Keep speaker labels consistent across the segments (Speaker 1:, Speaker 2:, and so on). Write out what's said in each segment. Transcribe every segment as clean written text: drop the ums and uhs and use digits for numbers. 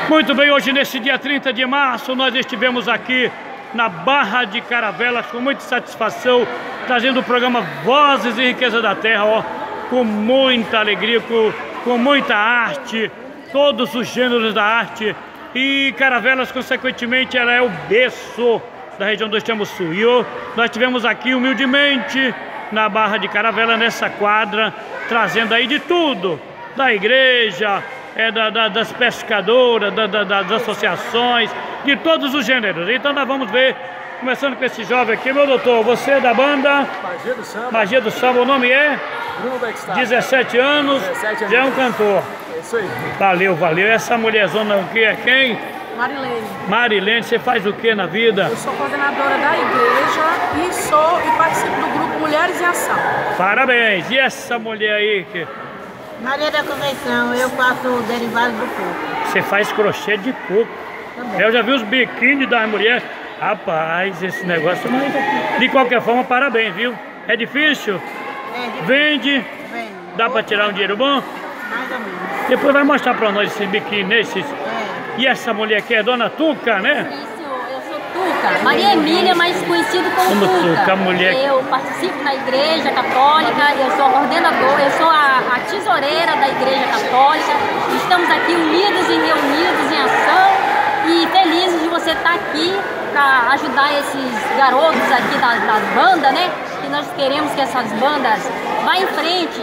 Speaker 1: Muito bem, hoje nesse dia 30 de março nós estivemos aqui na Barra de Caravelas com muita satisfação, trazendo o programa Vozes e Riqueza da Terra, ó, com muita alegria, com muita arte, todos os gêneros da arte. E Caravelas, consequentemente, ela é o berço da região do Extremo Sul. E nós estivemos aqui humildemente na Barra de Caravelas, nessa quadra, trazendo aí de tudo, da igreja, das pescadoras, das associações, de todos os gêneros. Então nós vamos ver, começando com esse jovem aqui. Meu doutor, você é da banda
Speaker 2: Magia do Samba.
Speaker 1: Magia do Samba, o nome é?
Speaker 2: Bruno Beckstar.
Speaker 1: 17 anos,
Speaker 2: 17 anos.
Speaker 1: já é um cantor.
Speaker 2: É isso aí.
Speaker 1: Valeu, valeu. Essa mulherzona aqui é quem?
Speaker 3: Marilene.
Speaker 1: Marilene, você faz o que na vida?
Speaker 3: Eu sou coordenadora da igreja e participo do grupo Mulheres em Ação.
Speaker 1: Parabéns. E essa mulher aí que...
Speaker 4: Maria da Conceição, eu faço o derivado do coco.
Speaker 1: Você faz crochê de coco.
Speaker 4: Também.
Speaker 1: Eu já vi os biquínis das mulheres. Rapaz, esse negócio não é... De qualquer forma, parabéns, viu? É difícil? Vende?
Speaker 4: Vem,
Speaker 1: Dá pra tirar um dinheiro bom?
Speaker 4: mais ou menos.
Speaker 1: Depois vai mostrar pra nós esses biquínis, esses... E essa mulher aqui é Dona Tuca, né?
Speaker 5: Isso, eu sou Tuca, Maria Emília, mais conhecido como
Speaker 1: Tuca, mulher.
Speaker 5: Eu participo da Igreja Católica, eu sou a coordenadora, eu sou a tesoureira da Igreja Católica. Estamos aqui unidos e reunidos em ação e felizes de você estar aqui para ajudar esses garotos aqui das bandas, né? Que nós queremos que essas bandas vá em frente,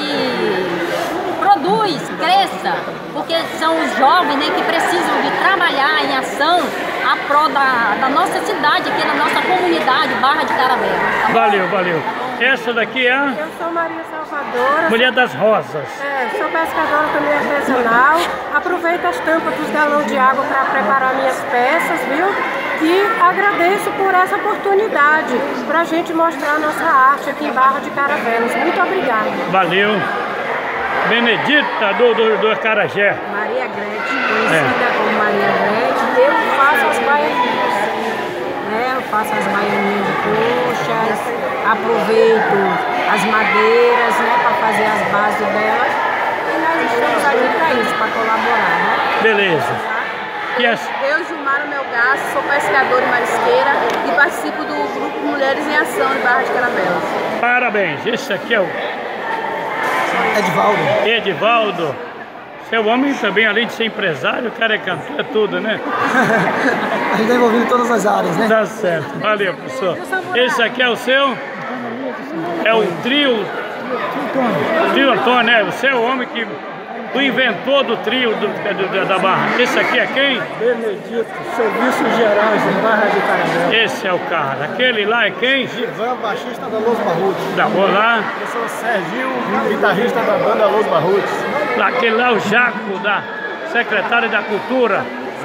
Speaker 5: que produz, cresça, porque são os jovens, né, que precisam de trabalhar em ação a prol da nossa cidade, aqui na nossa comunidade, Barra de Caravelas. Tá bom?
Speaker 1: Valeu, valeu. Essa daqui é a
Speaker 3: Eu sou Maria Salvadora.
Speaker 1: Mulher das Rosas.
Speaker 3: Sou pescadora também artesanal. Aproveito as tampas dos galões de água para preparar minhas peças, viu? E agradeço por essa oportunidade para a gente mostrar a nossa arte aqui em Barra de Caravelas. Muito obrigada.
Speaker 1: Valeu. Benedita do Acarajé.
Speaker 3: Maria Gretchen, conhecida como Maria Gretchen, eu faço as baianinhas. Eu faço as baianinhas de coxas, aproveito as madeiras, para fazer as bases delas. E nós estamos aqui para isso, para colaborar, né?
Speaker 1: Beleza.
Speaker 3: Eu, Gilmara Melgaço, sou pescadora e marisqueira e participo do grupo Mulheres em Ação de Barra de Caravelas.
Speaker 1: Parabéns. Esse aqui é o
Speaker 2: Edivaldo.
Speaker 1: Edivaldo. Seu homem também, além de ser empresário, o cara é cantor, é tudo, né?
Speaker 2: A gente está envolvido em todas as áreas, né?
Speaker 1: Tá certo. Valeu, professor. Esse aqui é o seu? É o trio Antônio, né? Você é o homem que... O inventor do trio da Barra. Esse aqui é quem?
Speaker 2: Benedito, Serviços Gerais em Barra de Caravelas.
Speaker 1: Esse é o cara. Aquele lá é quem?
Speaker 2: Givan, baixista da Los Barrutos.
Speaker 1: Da lá.
Speaker 2: Eu sou o Serginho, guitarrista da banda Los Barrutos.
Speaker 1: Aquele lá é o Jaco, da secretária da Cultura.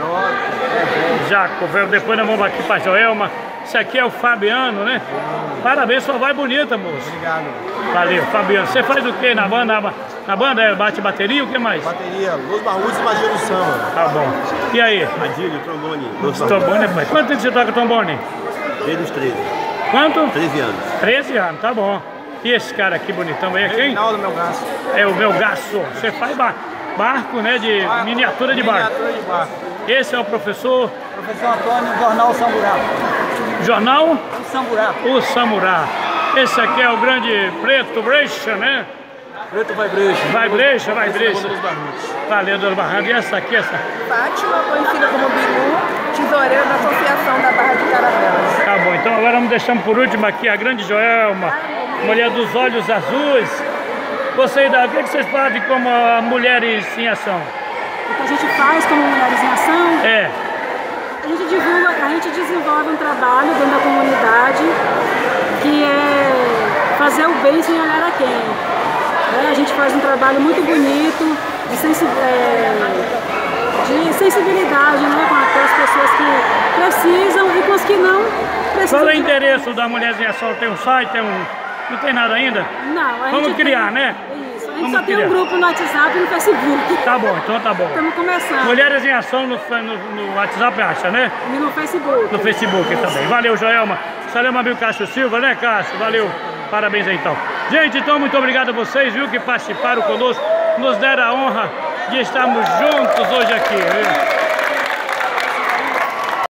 Speaker 1: Jaco, veio depois nós vamos aqui para Joelma. Esse aqui é o Fabiano, né? Parabéns, só vai bonita, moço.
Speaker 2: Obrigado.
Speaker 1: Valeu, Fabiano. Você faz o que na banda? Na banda é bate bateria, o que mais?
Speaker 2: Bateria, Los Barrutos e Magia do Samba.
Speaker 1: Tá bom. E aí?
Speaker 2: Adílio, trombone.
Speaker 1: Trombone, pai. Quanto tempo você toca trombone?
Speaker 2: Desde os 13.
Speaker 1: Quanto?
Speaker 2: 13 anos.
Speaker 1: 13 anos, tá bom. E esse cara aqui bonitão aí é quem?
Speaker 2: Reinaldo Melgaço.
Speaker 1: É o Melgaço. Você faz barco, né? De miniatura de barco.
Speaker 2: Miniatura de barco.
Speaker 1: Esse é o professor?
Speaker 2: Professor Antônio, Jornal Samburá.
Speaker 1: Jornal?
Speaker 2: Samburá.
Speaker 1: O Samurá. Esse aqui é o grande Preto Brecha, né?
Speaker 2: Preto Vibration.
Speaker 1: Vibration. Valeu, Dona Barra. E essa aqui, essa?
Speaker 3: Fátima, conhecida como Bilu, tesoureira da Associação da Barra de Caravelas.
Speaker 1: Tá bom, então agora vamos deixar por último aqui a grande Joelma, mulher dos olhos azuis. Você, o que vocês fazem como Mulheres em Ação?
Speaker 3: O que a gente faz como Mulheres em Ação,
Speaker 1: É.
Speaker 3: a gente desenvolve um trabalho dentro da comunidade que é fazer o bem sem olhar a quem. A gente faz um trabalho muito bonito, de sensibilidade, com aquelas pessoas que precisam e com as que não precisam.
Speaker 1: Qual é o endereço da Mulheres em Ação? Tem um site? Não tem nada ainda?
Speaker 3: Não, a gente
Speaker 1: Vamos criar, né?
Speaker 3: Isso, a gente só tem um grupo no WhatsApp e no Facebook.
Speaker 1: Tá bom, então tá bom.
Speaker 3: Estamos começando.
Speaker 1: Mulheres em Ação no WhatsApp acha, né?
Speaker 3: E no Facebook.
Speaker 1: No Facebook também. Valeu, Joelma. Saleu, Mabel Cássio Silva, né, Cássio? Valeu. Parabéns aí, então. Gente, então, muito obrigado a vocês, viu, que participaram conosco. Nos deram a honra de estarmos juntos hoje aqui, viu?